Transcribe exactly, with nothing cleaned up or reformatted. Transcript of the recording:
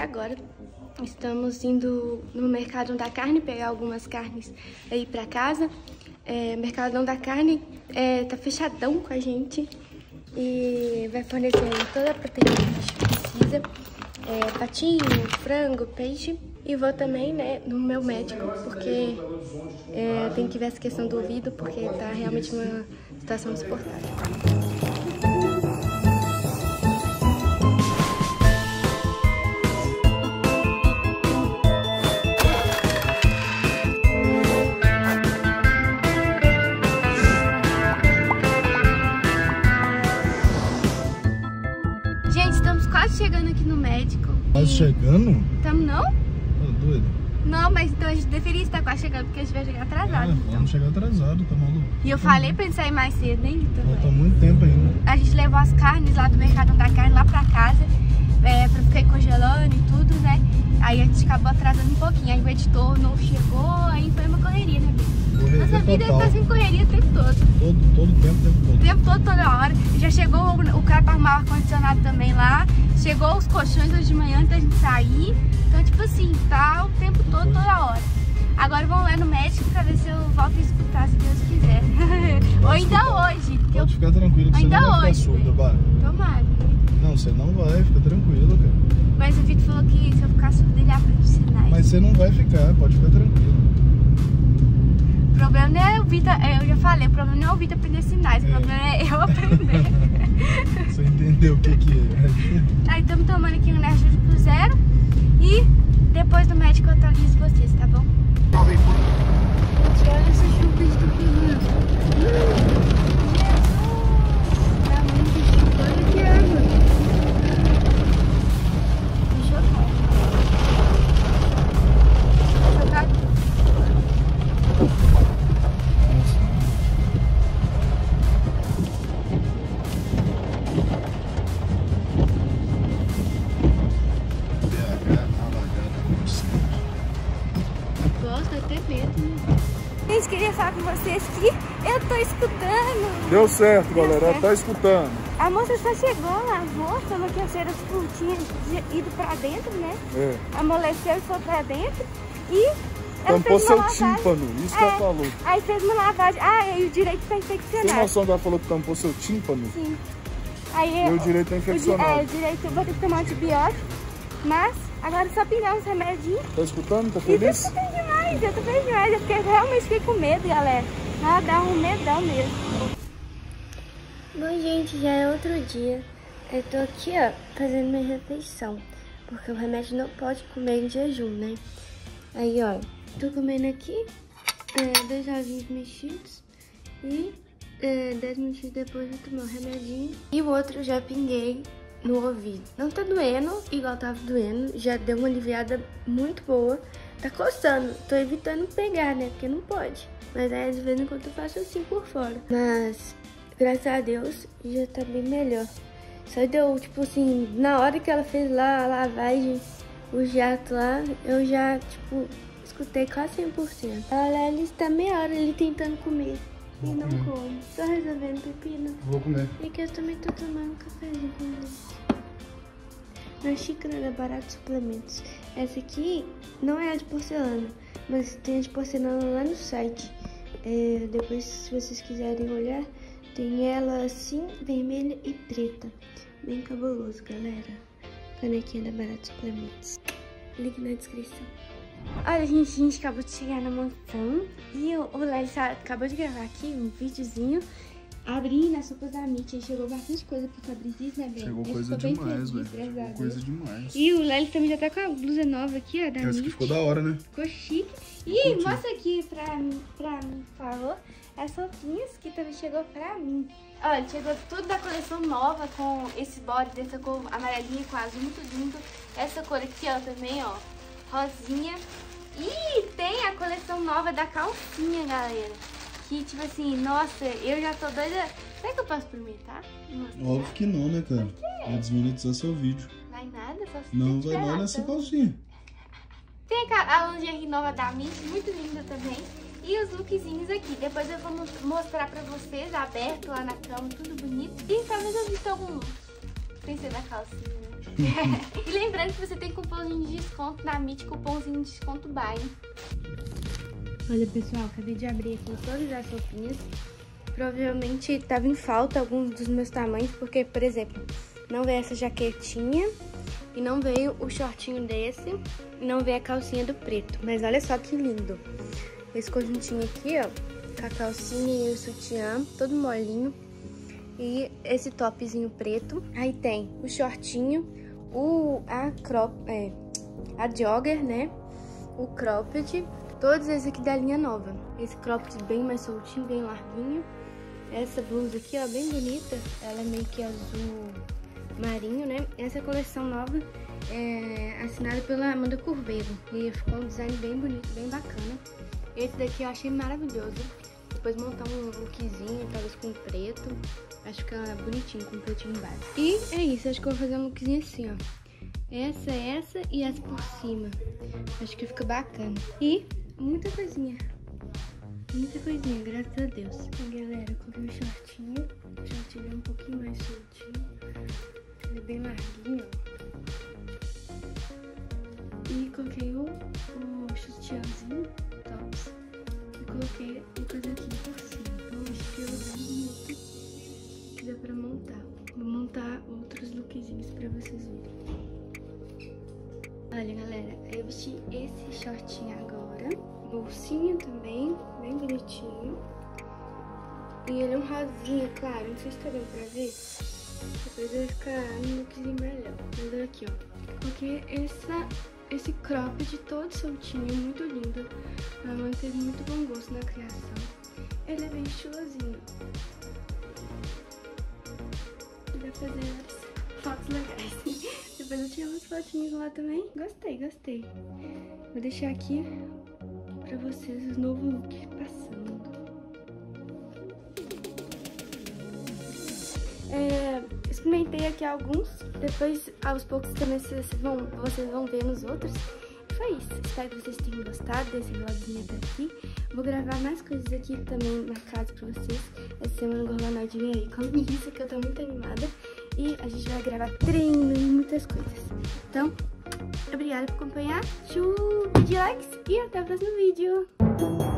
agora. Estamos indo no Mercadão da Carne pegar algumas carnes aí pra casa. É, o Mercadão da Carne é, tá fechadão com a gente e vai fornecer toda a proteína que a gente precisa. É, patinho, frango, peixe. E vou também, né, no meu médico, porque é, tem que ver essa questão do ouvido, porque tá realmente uma situação insuportável. Gente, estamos quase chegando aqui no médico. Quase chegando? Estamos não? Tá doido? Não, mas então a gente deveria estar quase chegando, porque a gente vai chegar atrasado. É, então. Vamos chegar atrasado, tá maluco? E eu falei pra gente sair mais cedo, hein, Vitor? Falta muito tempo ainda. A gente levou as carnes lá do Mercadão da Carne lá pra casa, é, pra ficar congelando e tudo, né? Aí a gente acabou atrasando um pouquinho, aí o editor não chegou, aí foi uma correria, né, Vitor? Correria Nossa vida total. tá sem correria o tempo todo. Todo, todo o tempo, o tempo todo. O tempo todo, toda hora. Já chegou o, o cara pra arrumar o ar-condicionado também lá. Chegou os colchões hoje de manhã antes da gente sair. Então, tipo assim, tá o tempo todo, toda hora. Agora vamos lá no médico pra ver se eu volto a escutar, se Deus quiser. Ou ainda hoje. Pode eu... ficar tranquilo que ainda você não vai hoje, ficar surda, Bárbara. Tomara. Não, você não vai, fica tranquilo, cara. Mas o Vitor falou que se eu ficar surda, ele aprende sinais. Mas você não vai ficar, pode ficar tranquilo. O problema não é o Vitor, eu já falei, o problema não é o Vitor aprender sinais, o É. problema é eu aprender. Você entendeu o que que é? Aí estamos tomando aqui um Nerjúrio pro zero e depois do médico eu atualizo vocês, tá bom? Gente, olha essa chuva que tá pegando. Jesus! Tá muito chuva, olha que água. Deixa eu ver. Deixa eu ver. Gosto até medo, né? Gente, queria falar com vocês que eu tô escutando. Deu certo, Deu galera. certo. Tá escutando. A moça só chegou, lavou, falou que a cera tipo, tinha ido pra dentro, né? É. Amoleceu e foi pra dentro. E ela Tampou fez uma seu lavagem. tímpano, isso É. que ela falou. Aí fez uma lavagem. Ah, e o direito tá Tem infeccionado. noção que ela falou que tampou seu tímpano? Sim. Aí E o direito tá o di- infeccionado. É, o direito eu vou ter que tomar antibiótico. Mas agora só pingar uns remedinhos. Tá escutando? Tá E eu feliz? tô feliz demais, eu tô feliz demais. Eu fiquei, realmente fiquei com medo, galera. Ah, dá um medão mesmo. Bom, gente, já é outro dia. Eu tô aqui, ó, fazendo minha refeição. Porque o remédio não pode comer em jejum, né? Aí, ó, tô comendo aqui é, dois ovinhos mexidos. E é, dez minutos depois eu tomei o remedinho. E o outro já pinguei no ouvido. Não tá doendo, igual tava doendo. Já deu uma aliviada muito boa. Tá coçando. Tô evitando pegar, né? Porque não pode. Mas aí, de vez em quando, eu faço assim por fora. Mas, graças a Deus, já tá bem melhor. Só deu, tipo assim, na hora que ela fez lá a lavagem, o jato lá, eu já, tipo, escutei quase cem por cento. Olha, ele está meia hora ali tentando comer. E não come. Só resolvendo pepino. Vou comer. E que eu também tô tomando um cafezinho com leite. Uma xícara da Barato Suplementos. Essa aqui não é a de porcelana, mas tem a de porcelana lá no site. É, depois, se vocês quiserem olhar, tem ela assim, vermelha e preta. Bem cabuloso, galera. Canequinha da Barato Suplementos. Link na descrição. Olha, gente, a gente acabou de chegar na mansão e o, o Léo acabou de gravar aqui um videozinho abrindo as sopas da Mitty. Aí chegou bastante coisa pro Fabrício, né, Ben? Chegou Ele coisa ficou bem demais, feliz, velho. graças a Chegou Deus. coisa demais. E o Léo também já tá com a blusa nova aqui, ó, da Essa Mitty. que ficou da hora, né? Ficou chique. E Curti. mostra aqui pra mim, pra mim, por favor, as roupinhas que também chegou pra mim. Olha, chegou tudo da coleção nova com esse body dessa cor amarelinha com azul, muito lindo. Essa cor aqui, ó, também, ó, rosinha. E tem a coleção nova da calcinha, galera. Que, tipo assim, nossa, eu já tô doida. Será que eu posso experimentar? Mostrar? Óbvio que não, né, cara? Vai desmonetizar seu vídeo. Vai nada, só se Não tiver vai lá lá, nessa então. calcinha. Tem a lingerie nova da Mitty, muito linda também. E os lookzinhos aqui. Depois eu vou mostrar pra vocês, aberto lá na cama, tudo bonito. E talvez eu vista algum look. Sem ser da calcinha, né? E lembrando que você tem cupomzinho de desconto na Meet, cupomzinho de desconto Buy. Olha, pessoal, acabei de abrir aqui todas as roupinhas. Provavelmente estava em falta alguns dos meus tamanhos, porque, por exemplo, não veio essa jaquetinha e não veio o shortinho desse e não veio a calcinha do preto. Mas olha só que lindo. Esse conjuntinho aqui, ó, com a calcinha e o sutiã, todo molinho. E esse topzinho preto. Aí tem o shortinho, o, a crop, é, a jogger, né? O cropped. Todos esses aqui da linha nova. Esse cropped bem mais soltinho, bem larguinho. Essa blusa aqui, ó, bem bonita. Ela é meio que azul marinho, né? Essa coleção nova é assinada pela Amanda Curveiro. E ficou um design bem bonito, bem bacana. Esse daqui eu achei maravilhoso. Depois montar um lookzinho, talvez com preto. Acho que é bonitinho, com pretinho embaixo. E é isso, acho que eu vou fazer um lookzinho assim, ó. Essa, essa e essa por cima. Acho que fica bacana. E muita coisinha. Muita coisinha, graças a Deus. E, galera, eu coloquei o shortinho. O shortinho é um pouquinho mais soltinho. Ele é bem larguinho, ó. E coloquei o, o sutiãzinho, tops. E coloquei o casaquinho por cima. Um estilo bem bonito. Que dá pra montar. Vou montar outros lookzinhos pra vocês verem. Olha, galera, eu vesti esse shortinho agora. Bolsinha também, bem bonitinho. E ele é um rosinha, claro, não sei se tá dando pra ver. Depois vai ficar um lookzinho melhor. Mas olha aqui, ó. Porque essa, esse cropped todo soltinho, muito lindo. A mãe teve muito bom gosto na criação. Ele é bem estilosinho. E dá pra fazer várias fotos legais. Depois eu tinha umas fotinhas lá também. Gostei, gostei. Vou deixar aqui pra vocês os novos looks passando. É, experimentei aqui alguns. Depois, aos poucos, também vocês vão, vocês vão ver nos outros. Foi isso. Espero que vocês tenham gostado desse vlogzinho até aqui. Vou gravar mais coisas aqui também na casa pra vocês. Essa semana o Gorgonoide vem aí comigo, isso que eu tô muito animada. E a gente vai gravar treino e muitas coisas. Então, obrigada por acompanhar. Chuva de likes e até o próximo vídeo.